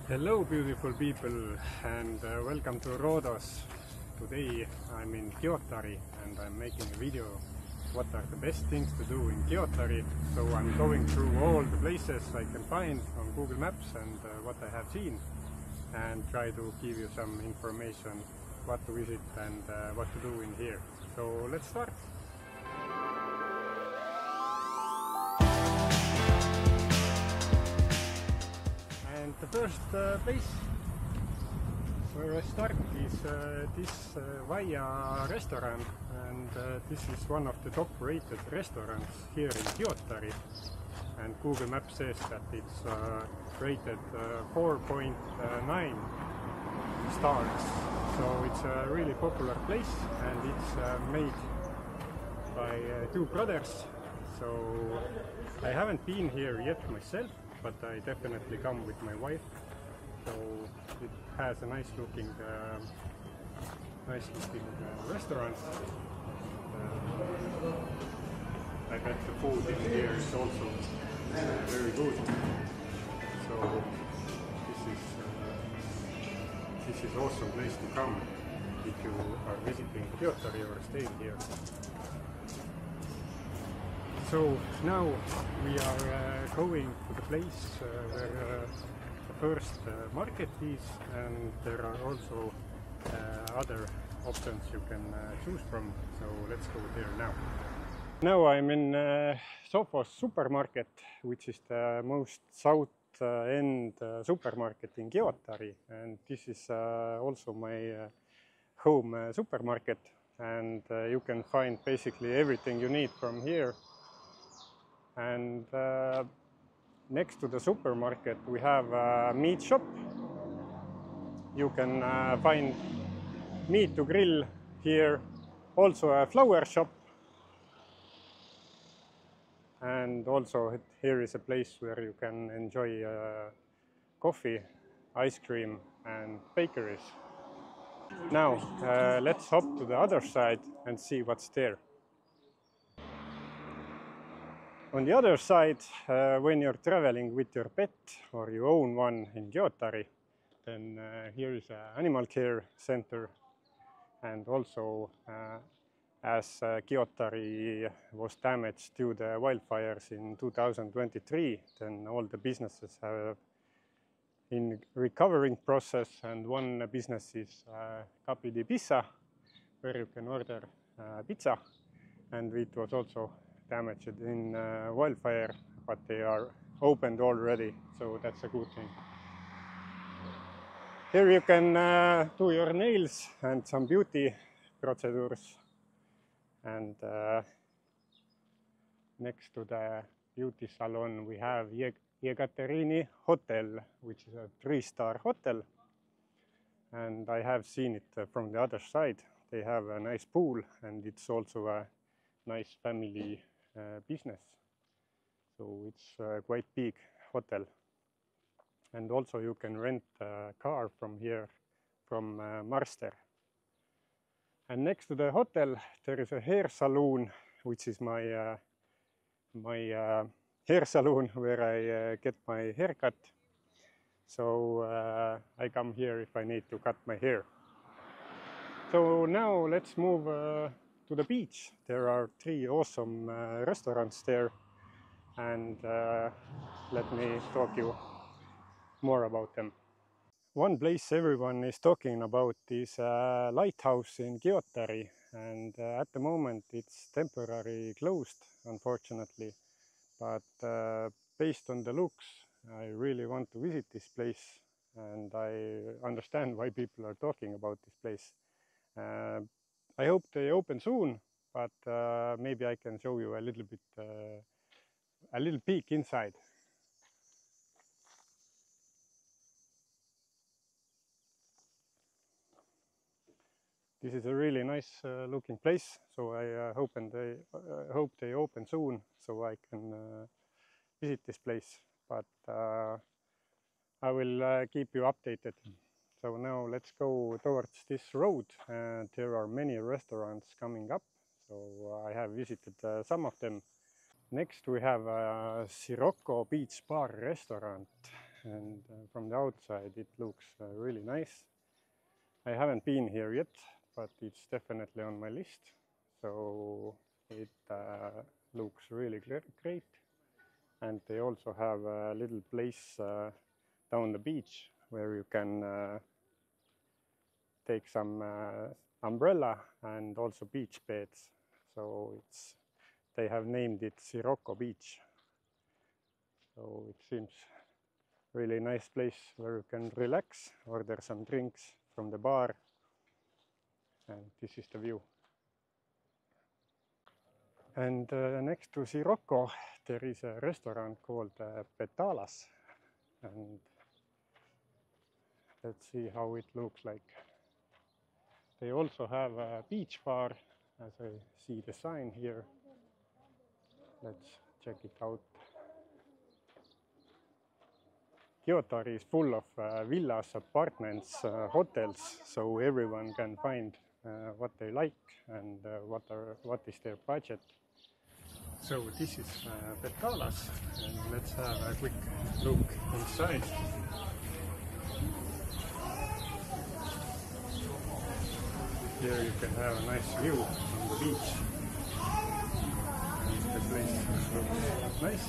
Hello beautiful people, and welcome to Rhodos. Today I'm in Kiotari and I'm making a video what are the best things to do in Kiotari. So I'm going through all the places I can find on Google Maps and what I have seen, and try to give you some information what to visit and what to do in here. So let's start. And the first place where I start is this Vayia restaurant, and this is one of the top rated restaurants here in Kiotari, and Google Maps says that it's rated 4.9 stars, so it's a really popular place, and it's made by two brothers. So I haven't been here yet myself, but I definitely come with my wife. So it has a nice looking restaurant. I bet the food in here is also very good. So this is awesome place to come if you are visiting Kiotari or staying here. So now we are going to the place where the first market is, and there are also other options you can choose from. So let's go there now. Now I'm in Sofos Supermarket, which is the most south end supermarket in Kiotari, and this is also my home supermarket, and you can find basically everything you need from here. And next to the supermarket we have a meat shop. You can find meat to grill here, also a flower shop, and also here is a place where you can enjoy coffee, ice cream and bakeries. Now let's hop to the other side and see what's there. On the other side, when you're traveling with your pet or you own one in Kiotari, then here is an animal care center, and also as Kiotari was damaged due to the wildfires in 2023, then all the businesses are in recovering process, and one business is Capi di Pizza, where you can order pizza, and it was also damaged in wildfire, but they are opened already, so that's a good thing. Here you can do your nails and some beauty procedures, and next to the beauty salon we have Ekaterini Hotel, which is a 3-star hotel, and I have seen it from the other side. They have a nice pool, and it's also a nice family business, so it's a quite big hotel. And also you can rent a car from here, from Marster. And next to the hotel there is a hair salon, which is my hair salon where I get my haircut. So I come here if I need to cut my hair. So now let's move to the beach. There are 3 awesome restaurants there, and let me talk you more about them. One place everyone is talking about is a lighthouse in Kiotari, and at the moment it's temporarily closed, unfortunately, but based on the looks I really want to visit this place, and I understand why people are talking about this place. I hope they open soon, but maybe I can show you a little bit, a little peek inside. This is a really nice looking place, so I hope they open soon, so I can visit this place. But I will keep you updated. So now let's go towards this road, and there are many restaurants coming up, so I have visited some of them. Next we have a Sirocco Beach Bar restaurant, and from the outside it looks really nice. I haven't been here yet, but it's definitely on my list. So it looks really great. And they also have a little place down the beach where you can take some umbrella and also beach beds. So they have named it Sirocco Beach. So it seems really nice place where you can relax, order some drinks from the bar, and this is the view. And next to Sirocco there is a restaurant called Petalas, and let's see how it looks like. They also have a beach bar, as I see the sign here. Let's check it out. Kiotari is full of villas, apartments, hotels, so everyone can find what they like and what is their budget. So this is Petalas, and let's have a quick look inside. Here you can have a nice view on the beach. And the place looks nice.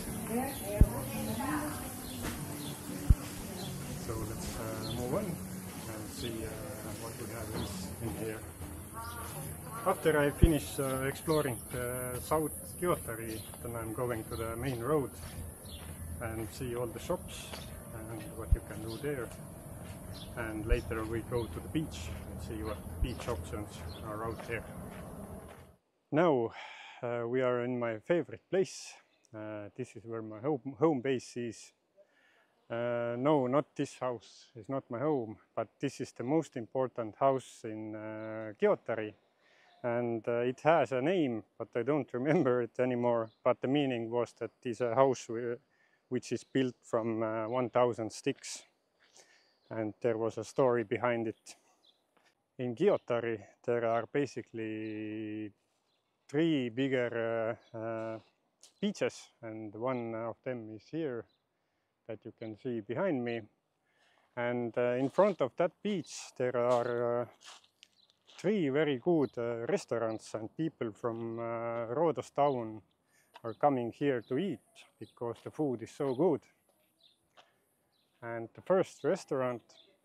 So let's move on and see what we have in here. After I finish exploring the South Kiotari, then I'm going to the main road and see all the shops and what you can do there. And later we go to the beach and see what beach options are out there. Now we are in my favorite place. This is where my home base is. No, not this house. It's not my home, but this is the most important house in Kiotari. And it has a name, but I don't remember it anymore. But the meaning was that it's a house which is built from 1,000 sticks. And there was a story behind it. In Kiotari, there are basically 3 bigger beaches, and one of them is here that you can see behind me. And in front of that beach there are 3 very good restaurants, and people from Rhodos town are coming here to eat because the food is so good. And the first restaurant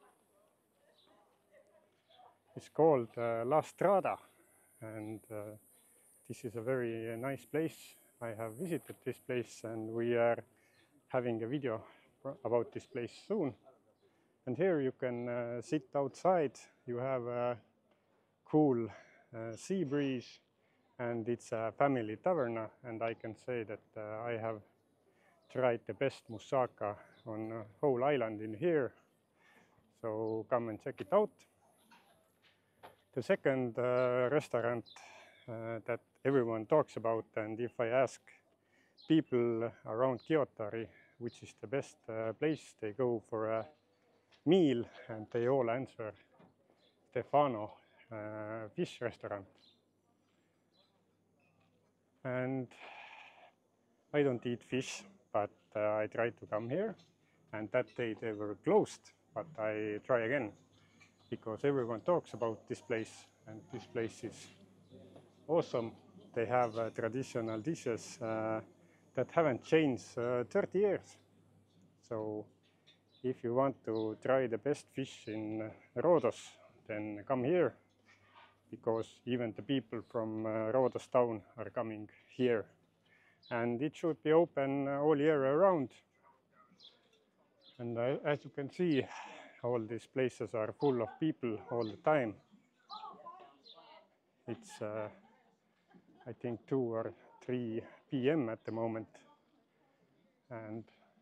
is called La Strada, and this is a very nice place. I have visited this place, and we are having a video about this place soon. And here you can sit outside. You have a cool sea breeze, and it's a family taverna, and I can say that I have tried the best moussaka on the whole island in here. So come and check it out. The second restaurant that everyone talks about, and if I ask people around Kiotari which is the best place, they go for a meal and they all answer Stefano fish restaurant. And I don't eat fish, but I tried to come here, and that day they were closed, but I try again because everyone talks about this place, and this place is awesome. They have traditional dishes that haven't changed 30 years. So if you want to try the best fish in Rhodos, then come here, because even the people from Rhodos town are coming here. And it should be open all year around. And as you can see, all these places are full of people all the time. It's I think 2 or 3 p.m. at the moment, and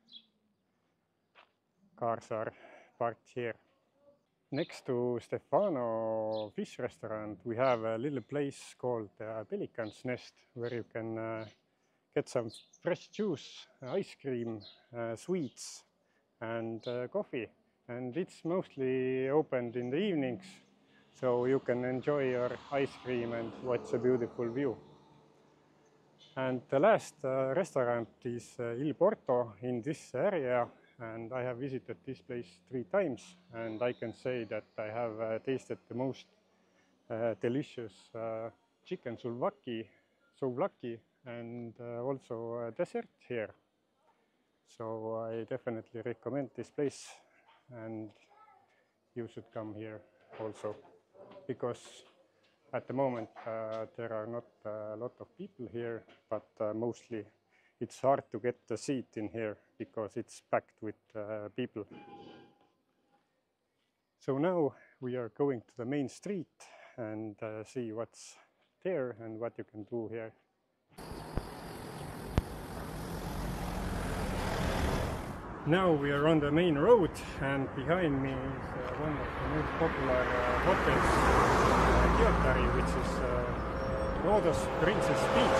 cars are parked here. Next to Stefano fish restaurant, we have a little place called Pelican's Nest, where you can get some fresh juice, ice cream, sweets, and coffee. And it's mostly opened in the evenings, so you can enjoy your ice cream and watch a beautiful view. And the last restaurant is Il Porto in this area, and I have visited this place 3 times, and I can say that I have tasted the most delicious chicken souvlaki, and also dessert here. So I definitely recommend this place, and you should come here also, because at the moment there are not a lot of people here, but mostly it's hard to get a seat in here because it's packed with people. So now we are going to the main street and see what's there and what you can do here. Now we are on the main road, and behind me is one of the most popular hotels, Kiotari, which is Rhodos Princess Beach.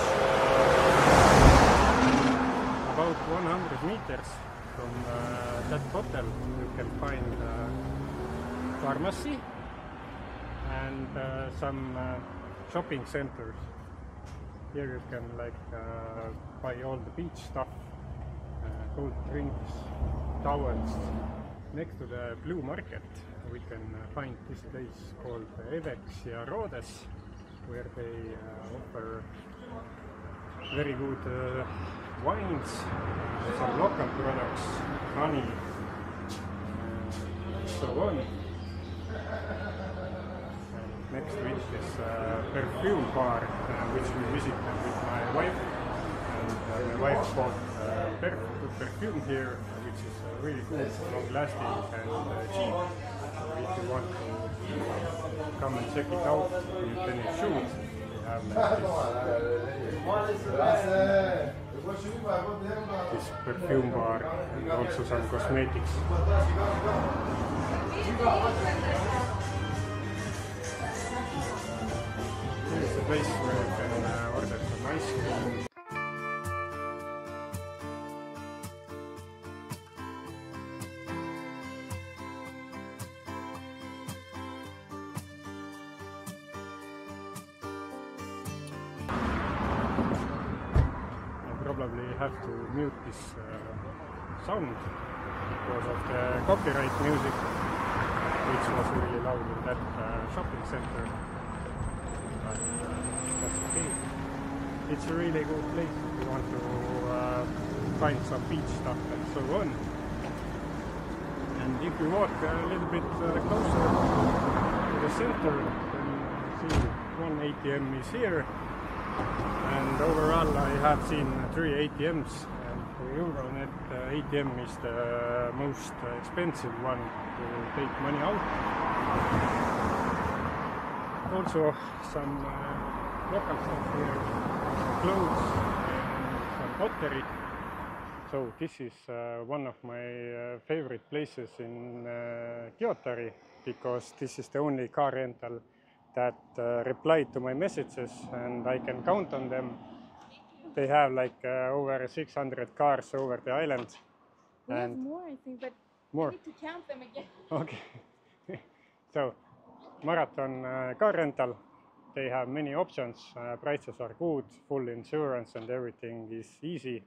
About 100 meters from that hotel you can find pharmacy and some shopping centers. Here you can buy all the beach stuff, cold drinks, towels. Next to the blue market we can find this place called Vayia Rhodes, where they offer very good wines, some local products, honey, and so on. And next to it is a perfume bar, which we visited with my wife, and my wife bought perfume here, which is really good, long-lasting and cheap. So if you want to come and check it out, you can shoot. We have this perfume bar and also some cosmetics. Here's a place where you can order some ice cream. Probably have to mute this sound because of the copyright music, which was really loud in that shopping center. But that's okay. It's a really good place if you want to find some beach stuff and so on. And if you walk a little bit closer to the center, then you see one ATM is here. And overall I have seen 3 ATMs, and the Euronet ATM is the most expensive one to take money out. Also some local stuff here, clothes and some pottery. So this is one of my favorite places in Kiotari, because this is the only car rental that replied to my messages, and I can count on them. They have over 600 cars over the island. We have more, I think, but more. I need to count them again. Okay. So, Marathon car rental, they have many options. Prices are good, full insurance, and everything is easy.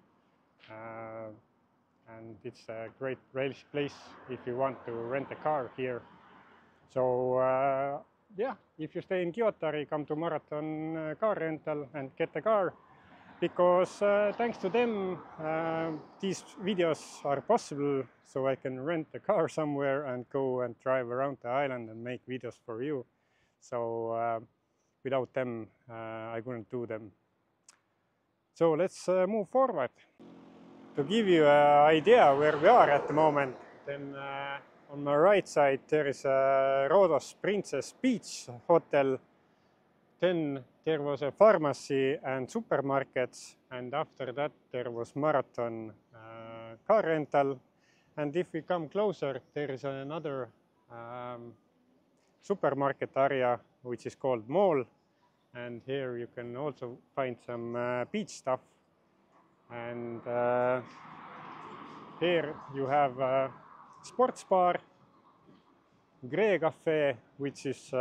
And it's a great place if you want to rent a car here. So, yeah, if you stay in Kiotari, come to Marathon car rental and get a car, because thanks to them these videos are possible, so I can rent a car somewhere and go and drive around the island and make videos for you. So without them I couldn't do them. So let's move forward. To give you an idea where we are at the moment, then on my right side there is a Rhodos Princess Beach Hotel. Then there was a pharmacy and supermarkets, and after that there was Marathon car rental. And if we come closer, there is another supermarket area which is called Mall, and here you can also find some beach stuff. And here you have a sports bar, Grey Cafe, which is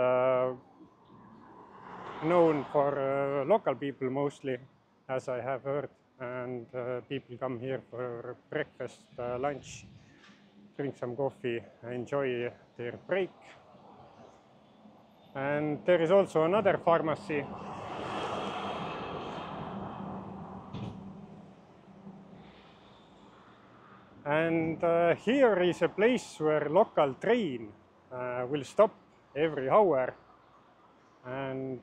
known for local people mostly, as I have heard, and people come here for breakfast, lunch, drink some coffee, enjoy their break. And there is also another pharmacy. And here is a place where local train will stop every hour. And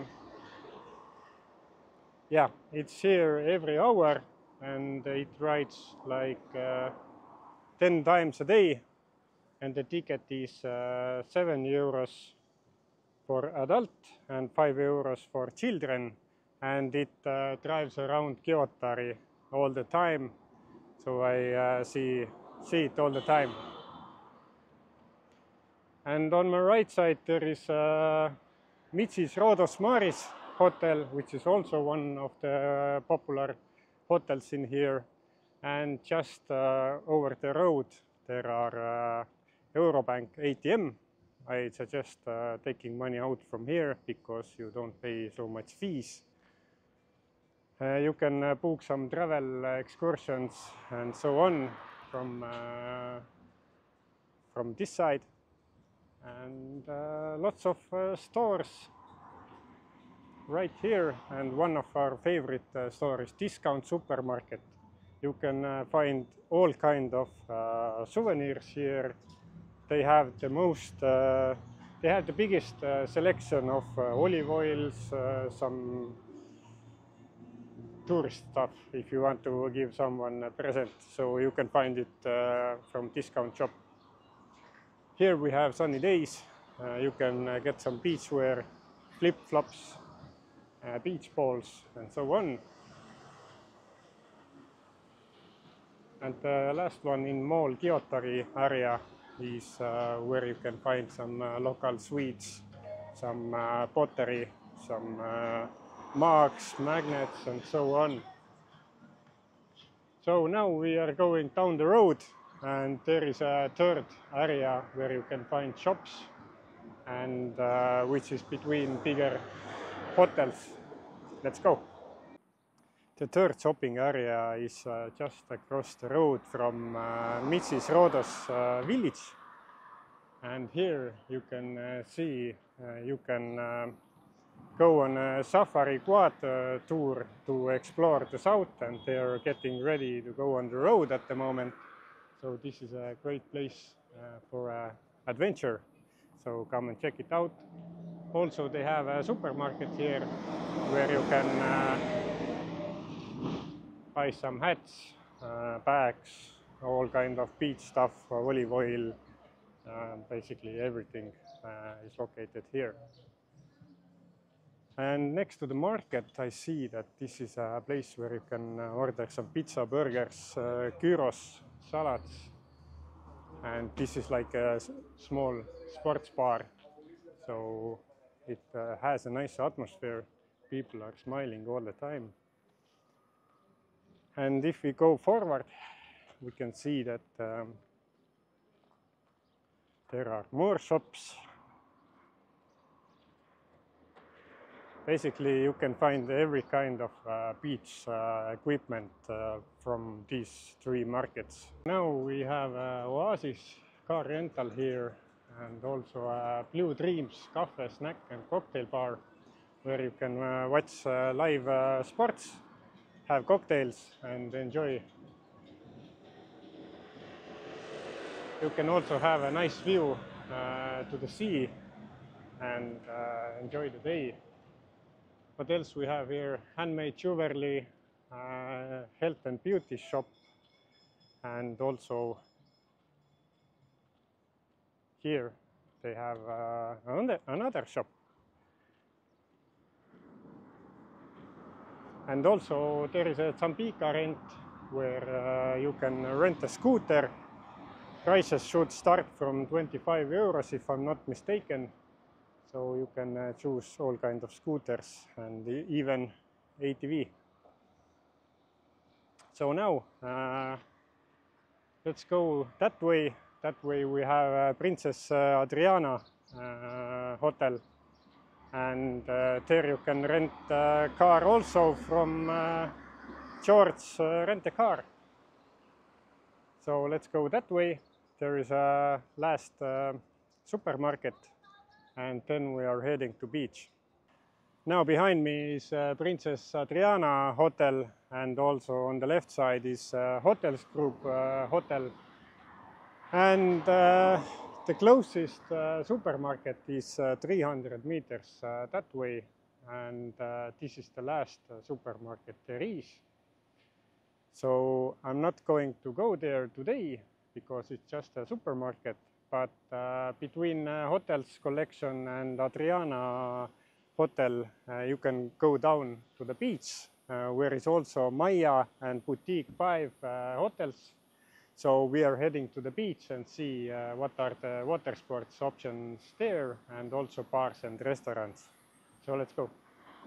yeah, it's here every hour, and it rides like 10 times a day. And the ticket is 7 euros for adult and 5 euros for children. And it drives around Kiotari all the time. So I see it all the time. And on my right side there is Mrs. Rhodos Hotel, which is also one of the popular hotels in here. And just over the road there are Eurobank ATM. I suggest taking money out from here because you don't pay so much fees. You can book some travel excursions and so on from this side. And lots of stores right here. And one of our favorite stores is Discount Supermarket. You can find all kind of souvenirs here. They have the most, they have the biggest selection of olive oils, some tourist stuff if you want to give someone a present. So you can find it from Discount Shop. Here we have sunny days. You can get some beach wear, flip-flops, beach balls, and so on. And the last one in Mall Kiotari area is where you can find some local sweets, some pottery, some mugs, magnets, and so on. So now we are going down the road, and there is a third area where you can find shops, and which is between bigger hotels. Let's go. The third shopping area is just across the road from Mrs. Rhodos village. And here you can see, you can go on a safari quad tour to explore the south, and they are getting ready to go on the road at the moment. So this is a great place for adventure. So come and check it out. Also they have a supermarket here where you can buy some hats, bags, all kind of beach stuff, olive oil, basically everything is located here. And next to the market I see that this is a place where you can order some pizza, burgers, gyros, salads. And this is like a small sports bar, so it has a nice atmosphere. People are smiling all the time. And if we go forward, we can see that there are more shops. Basically, you can find every kind of beach equipment from these three markets. Now we have Oasis car rental here, and also a Blue Dreams cafe, snack and cocktail bar, where you can watch live sports, have cocktails and enjoy. You can also have a nice view to the sea and enjoy the day. What else we have here? Handmade jewelry, health and beauty shop, and also here they have another shop. And also there is a Zambika rent where you can rent a scooter. Prices should start from 25 euros if I'm not mistaken. So you can choose all kinds of scooters and even ATV. So now let's go that way. That way we have Princess Adriana hotel. And there you can rent a car also from George Rent a Car. So let's go that way. there is a last supermarket, and then we are heading to beach. Now behind me is Princess Adriana Hotel, and also on the left side is Hotels Group Hotel. And the closest supermarket is 300 meters that way, and this is the last supermarket there is. So I'm not going to go there today because it's just a supermarket, but between Hotels Collection and Adriana Hotel you can go down to the beach where is also Vayia and Boutique 5 hotels. So we are heading to the beach and see what are the water sports options there, and also bars and restaurants. So let's go.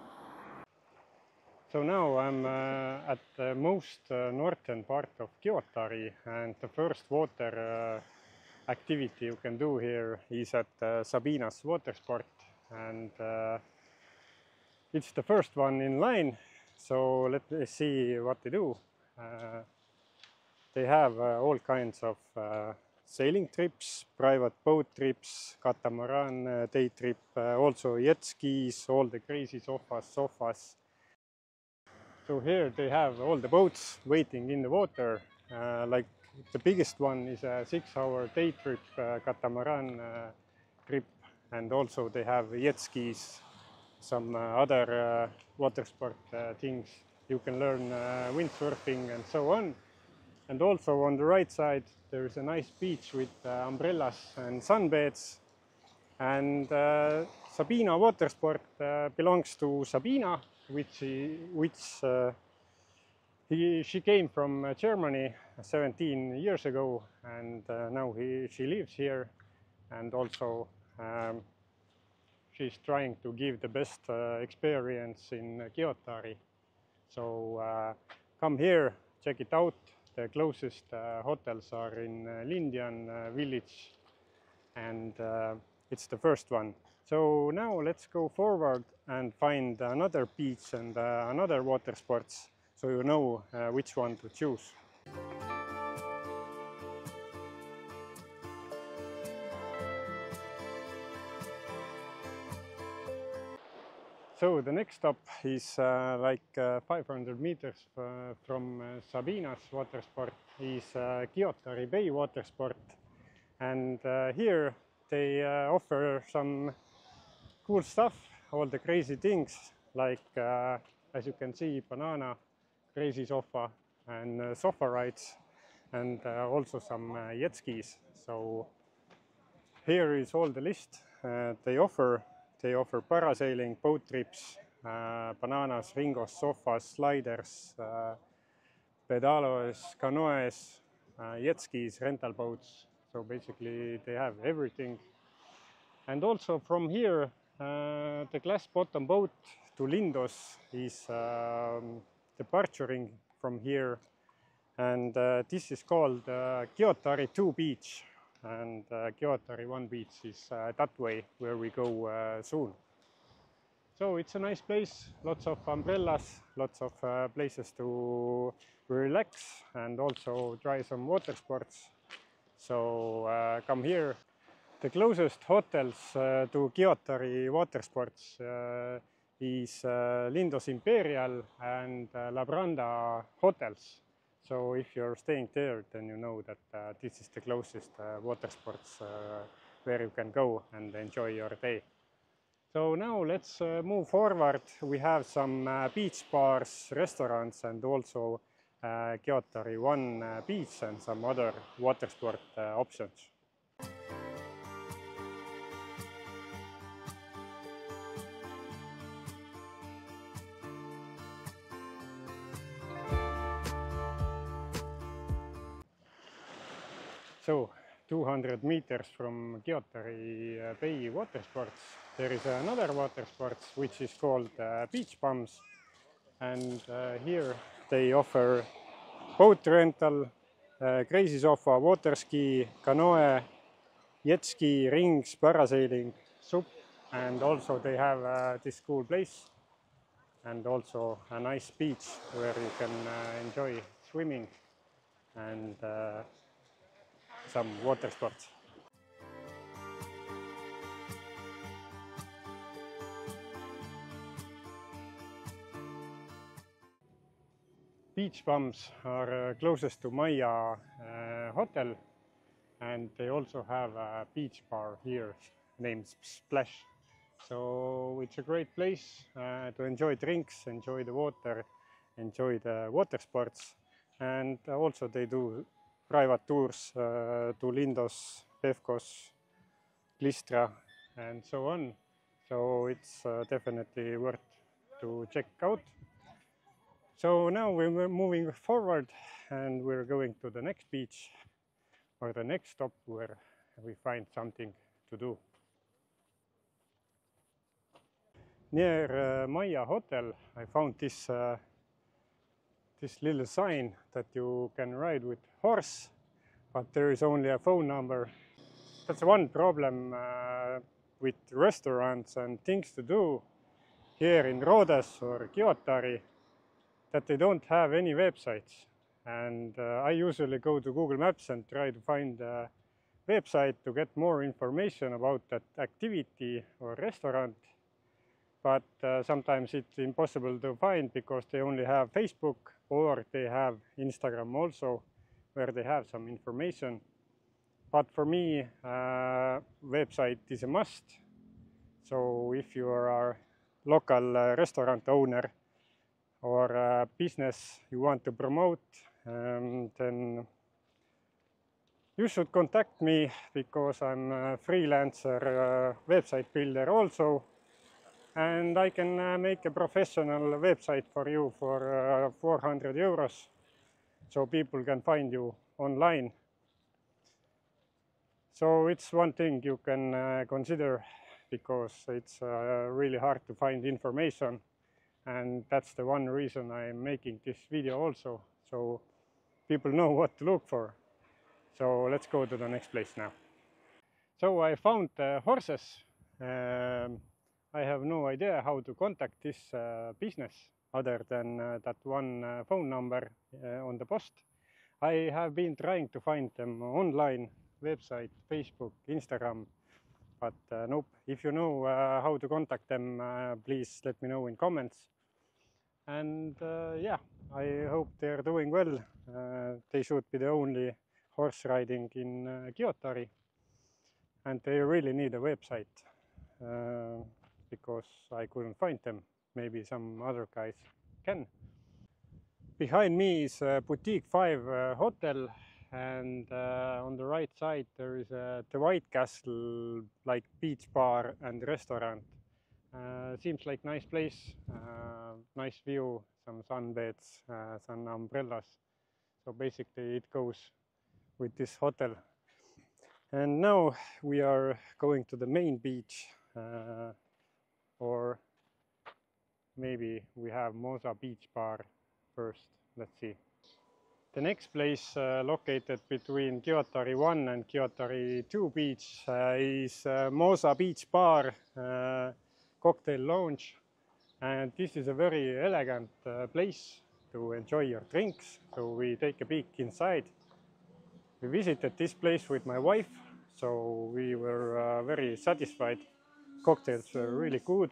So now I'm at the most northern part of Kiotari, and the first water activity you can do here is at Sabinas Watersport, and it's the first one in line. So let's see what they do. They have all kinds of sailing trips, private boat trips, catamaran day trip, also jet skis, all the crazy sofas. So here they have all the boats waiting in the water. Like the biggest one is a 6-hour day trip, catamaran trip, and also they have jet skis, some other water sport things. You can learn windsurfing and so on. And also on the right side there is a nice beach with umbrellas and sunbeds. And Sabinas Watersport belongs to Sabina, she came from Germany 17 years ago, and now she lives here, and also she's trying to give the best experience in Kiotari. So come here, check it out. The closest hotels are in Lindian village, and it's the first one. So now let's go forward and find another beach and another water sports, so you know which one to choose. So the next stop is like 500 meters from Sabinas Watersport is Kiotari Bay Watersport, and here they offer some cool stuff, all the crazy things, like as you can see, banana, crazy sofa, and sofa rides, and also some jet skis. So here is all the list they offer. They offer parasailing, boat trips, bananas, ringos, sofas, sliders, pedalos, canoes, jet skis, rental boats. So basically they have everything. And also from here, the glass bottom boat to Rhodos is departuring from here. And this is called Kiotari 2 Beach. And Kiotari 1 Beach is that way, where we go soon. So it's a nice place, lots of umbrellas, lots of places to relax and also try some water sports. So come here. The closest hotels to Kiotari Watersports is Rhodos Imperial and La Branda hotels. So if you're staying there, then you know that this is the closest water sports where you can go and enjoy your day. So now let's move forward. We have some beach bars, restaurants, and also Kiotari 1 beach and some other water sport options. So 200 meters from Kiotari Bay Watersports, there is another water sports which is called beach bums, and here they offer boat rental, crazy sofa, water ski, canoe, jet ski, rings, parasailing, SUP, and also they have this cool place and also a nice beach where you can enjoy swimming and some water sports. Beach bums are closest to Vayia hotel, and they also have a beach bar here named Splash. So it's a great place to enjoy drinks, enjoy the water, enjoy the water sports, and also they do private tours to Lindos, Pevkos, Klistra, and so on. So it's definitely worth to check out. So now we're moving forward and we're going to the next beach or the next stop where we find something to do. Near Vayia hotel, I found this little sign that you can ride with horse, but there is only a phone number. That's one problem with restaurants and things to do here in Rhodos or Kiotari, that they don't have any websites. And I usually go to Google Maps and try to find a website to get more information about that activity or restaurant. But sometimes it's impossible to find because they only have Facebook or they have Instagram also, where they have some information. But for me, website is a must. So if you are a local restaurant owner or a business you want to promote, then you should contact me, because I'm a freelancer website builder also. And I can make a professional website for you for 400 euros, so people can find you online. So it's one thing you can consider, because it's really hard to find information. And that's the one reason I'm making this video also, so people know what to look for. So let's go to the next place now. So I found horses. I have no idea how to contact this business other than that one phone number on the post. I have been trying to find them online, website, Facebook, Instagram, but nope. If you know how to contact them, please let me know in comments. And yeah, I hope they're doing well. They should be the only horse riding in Kiotari, and they really need a website. Because I couldn't find them. Maybe some other guys can. Behind me is Boutique 5 hotel, and on the right side there is the White Castle, like beach bar and restaurant. Seems like nice place, nice view, some sunbeds, some umbrellas. So basically it goes with this hotel. And now we are going to the main beach. Or maybe we have Mosa beach bar first. Let's see. The next place located between Kiotari 1 and Kiotari 2 beach is Mosa beach bar cocktail lounge. And this is a very elegant place to enjoy your drinks. So we take a peek inside. We visited this place with my wife, so we were very satisfied. Cocktails were really good.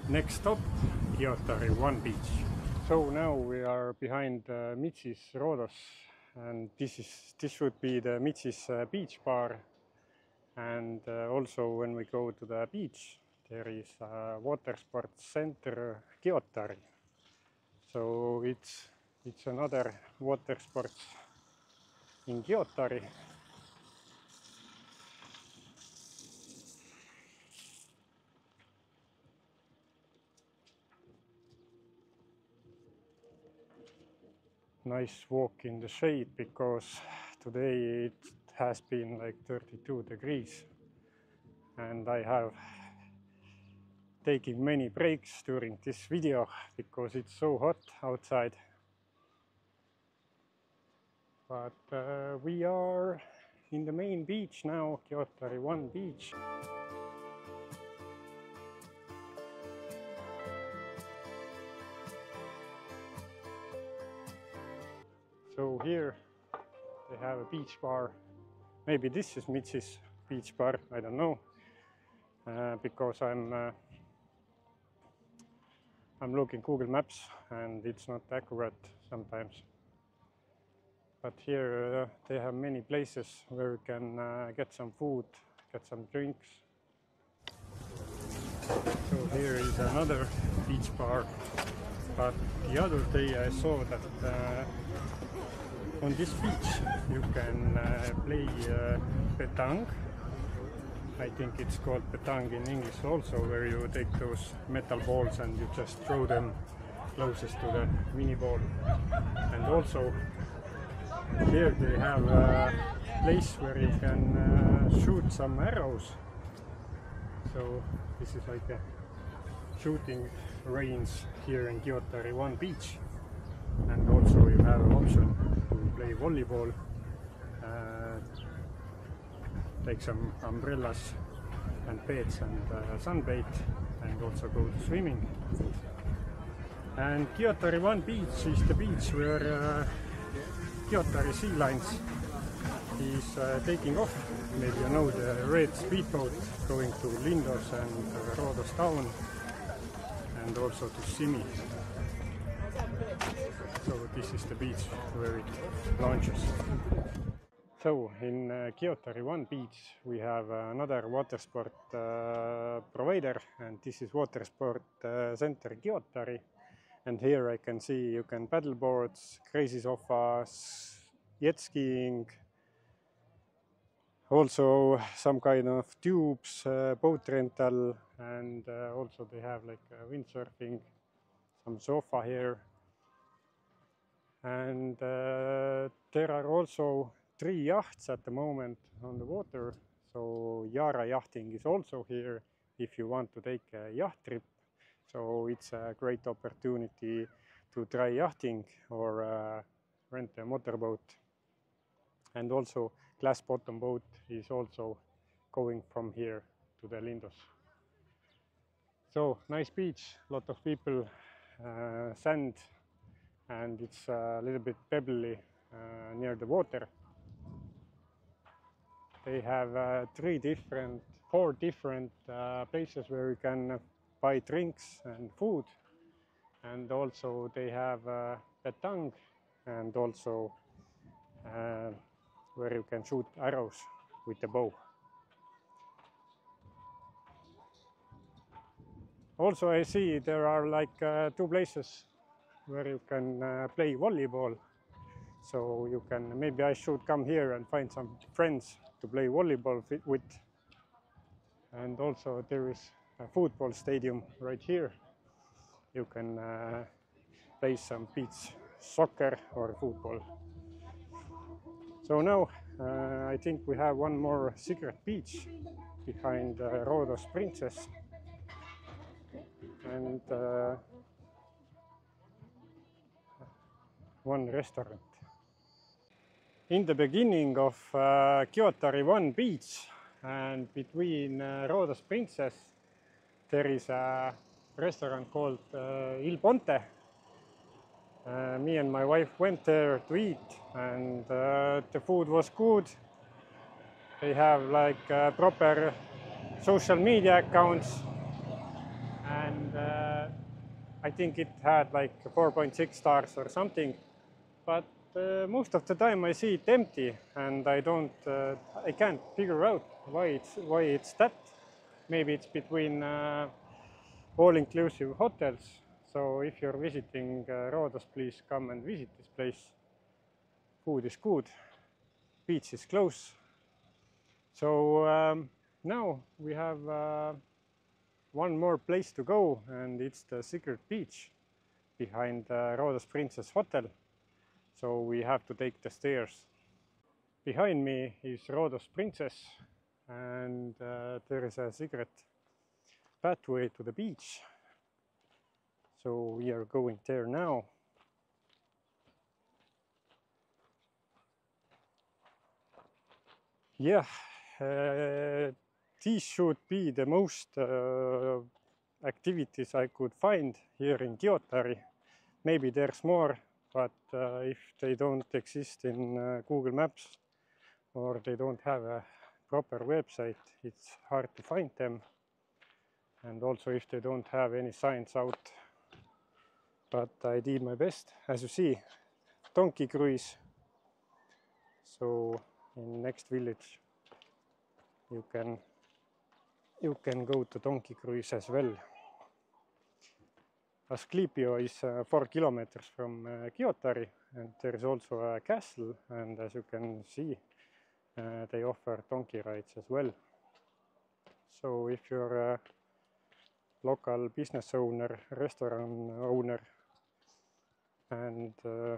Next stop, Kiotari 1 beach. So now we are behind Mitsis Rhodos, and this should be the Mitsis beach bar. And also when we go to the beach, there is a water sports center Kiotari. So it's another water sports in Kiotari. Nice walk in the shade because today it has been like 32 degrees, and I have taken many breaks during this video because it's so hot outside. But we are in the main beach now, Kiotari 1 beach. So here they have a beach bar. Maybe this is Mitsis beach bar, I don't know, because I'm looking Google Maps and it's not accurate sometimes. But here they have many places where you can get some food, get some drinks. So here is another beach bar. But the other day I saw that on this beach you can play petang. I think it's called petang in English also, where you take those metal balls and you just throw them closest to the mini ball. And also here they have a place where you can shoot some arrows. So this is like a shooting range here in Kiotari 1 beach. And also you have an option to play volleyball, take some umbrellas and beds and sunbathe, and also go to swimming. And Kiotari 1 beach is the beach where Kiotari Sea Lines is taking off. Maybe you know the red speedboat going to Rhodos and Rhodos town, and also to Simi. So this is the beach where it launches. So in Kiotari 1 beach we have another water sport provider, and this is Water Sport Center Kiotari. And here I can see you can paddle boards, crazy sofas, jet skiing, also some kind of tubes, boat rental, and also they have like windsurfing, some sofa here. And there are also 3 yachts at the moment on the water. So Yara Yachting is also here if you want to take a yacht trip. So it's a great opportunity to try yachting or rent a motorboat. And also glass bottom boat is also going from here to the Rhodos. So nice beach, lot of people, sand, and it's a little bit pebbly near the water. They have 4 different places where you can buy drinks and food, and also they have petang, and also where you can shoot arrows with the bow. Also I see there are like 2 places where you can play volleyball. So you can, maybe I should come here and find some friends to play volleyball with. And also there is a football stadium right here. You can play some beach soccer or football. So now I think we have one more secret beach behind Rhodes Princess. And one restaurant. In the beginning of Kiotari 1 beach and between Rhodes Princess, there is a restaurant called Il Ponte. Me and my wife went there to eat, and the food was good. They have like proper social media accounts, and I think it had like 4.6 stars or something, but most of the time I see it empty, and I can't figure out why it's that. Maybe it's between all-inclusive hotels. So if you're visiting Rhodos, please come and visit this place. Food is good, beach is close. So now we have one more place to go, and it's the secret beach behind Rhodes Princess Hotel. So we have to take the stairs. Behind me is Rhodos Princess, and there is a secret pathway to the beach. So we are going there now. Yeah, these should be the most activities I could find here in Kiotari. Maybe there's more, but if they don't exist in Google Maps or they don't have a proper website, it's hard to find them. And also if they don't have any signs out. But I did my best. As you see, donkey cruise. So in next village you can go to donkey cruise as well. Asclepio is 4 kilometers from Kiotari, and there is also a castle, and as you can see they offer donkey rides as well. So if you're a local business owner, restaurant owner, and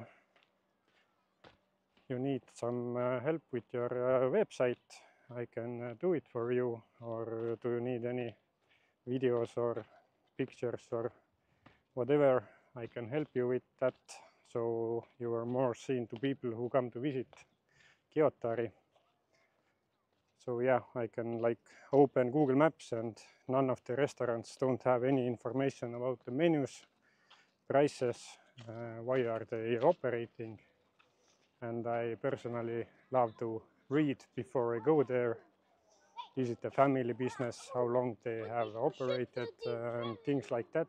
you need some help with your website, I can do it for you. Or do you need any videos or pictures or whatever, I can help you with that, so you are more seen to people who come to visit Kiotari. So yeah, I can like open Google Maps, and none of the restaurants don't have any information about the menus, prices, why are they operating. And I personally love to read before I go there. Is it a family business? How long they have operated, and things like that.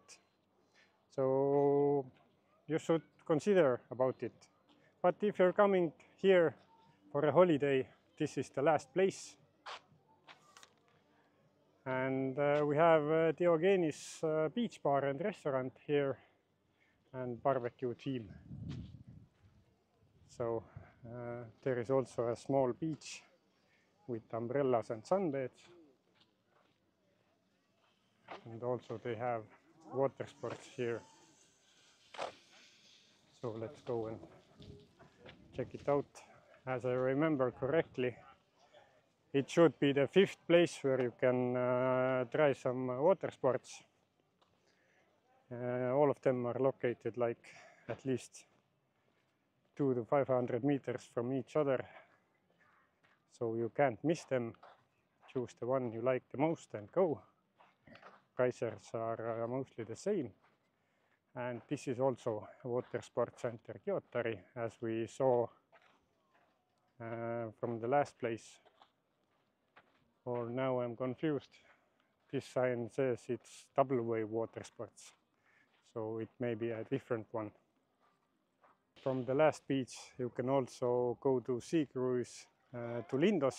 So you should consider about it. But if you're coming here for a holiday, this is the last place. And we have Diogenes beach bar and restaurant here, and barbecue team. So there is also a small beach with umbrellas and sunbeds. And also they have water sports here. So let's go and check it out. As I remember correctly, it should be the 5th place where you can try some water sports. All of them are located like at least 200 to 500 meters from each other, so you can't miss them. Choose the one you like the most and go. Prices are mostly the same. And this is also a water sports center Kiotari, as we saw from the last place. Or now I'm confused. This sign says it's double wave water sports, so it may be a different one. From the last beach you can also go to sea cruise to Rhodos,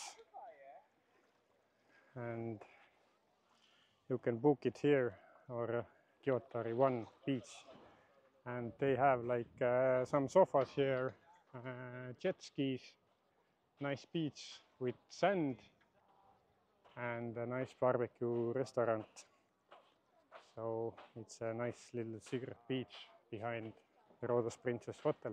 and you can book it here or Kiotari 1 beach. And they have like some sofas here, jet skis, nice beach with sand, and a nice barbecue restaurant. So it's a nice little secret beach behind the Rhodes Princess Hotel.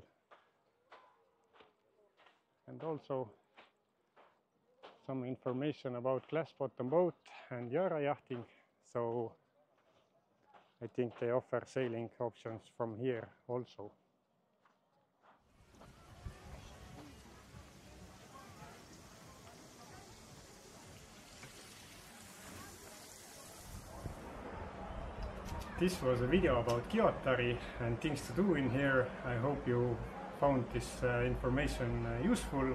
And also some information about glass bottom boat and Yara yachting. So I think they offer sailing options from here also. This was a video about Kiotari and things to do in here. I hope you found this information useful.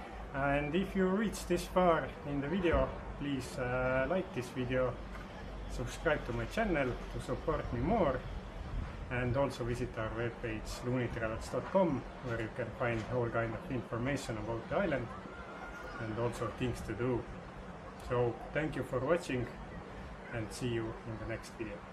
And if you reached this far in the video, please like this video, subscribe to my channel to support me more, and also visit our webpage loonitravels.com, where you can find all kind of information about the island and also things to do. So thank you for watching, and see you in the next video.